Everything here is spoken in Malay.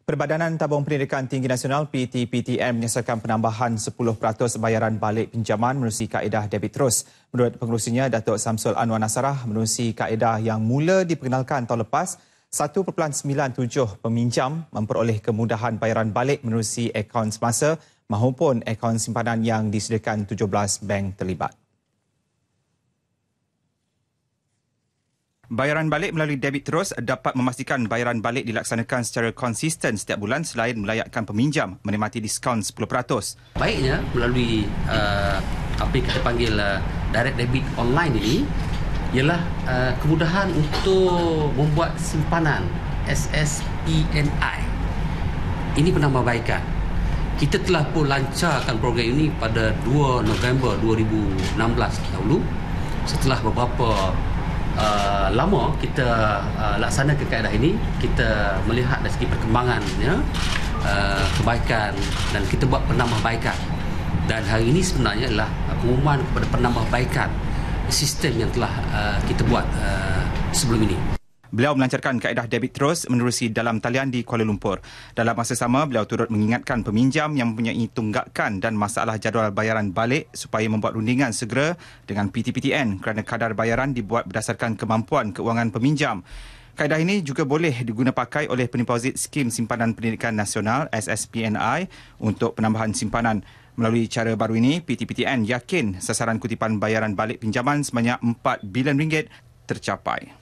Perbadanan Tabung Pendidikan Tinggi Nasional PTPTN menyasarkan penambahan 10% bayaran balik pinjaman menerusi kaedah debit terus. Menurut pengerusinya, Datuk Samsul Anwar Nasarah, menerusi kaedah yang mula diperkenalkan tahun lepas, 1.97 peminjam memperoleh kemudahan bayaran balik menerusi akaun semasa maupun akaun simpanan yang disediakan 17 bank terlibat. Bayaran balik melalui debit terus dapat memastikan bayaran balik dilaksanakan secara konsisten setiap bulan selain melayakkan peminjam menikmati diskaun 10%. Baiknya melalui apa yang kita panggil direct debit online ini ialah kemudahan untuk membuat simpanan SSPNI. Ini penambahbaikan. Kita telah pun lancarkan program ini pada 2 November 2016 dahulu. Setelah beberapa lama kita laksanakan kaedah ini, kita melihat dari segi perkembangannya, kebaikan, dan kita buat penambahbaikan. Dan hari ini sebenarnya adalah pengumuman kepada penambahbaikan sistem yang telah kita buat sebelum ini. Beliau melancarkan kaedah debit terus menerusi dalam talian di Kuala Lumpur. Dalam masa sama, beliau turut mengingatkan peminjam yang mempunyai tunggakan dan masalah jadual bayaran balik supaya membuat rundingan segera dengan PTPTN kerana kadar bayaran dibuat berdasarkan kemampuan keuangan peminjam. Kaedah ini juga boleh digunapakai oleh pendeposit Skim Simpanan Pendidikan Nasional SSPNI untuk penambahan simpanan. Melalui cara baru ini, PTPTN yakin sasaran kutipan bayaran balik pinjaman sebanyak RM4 bilion tercapai.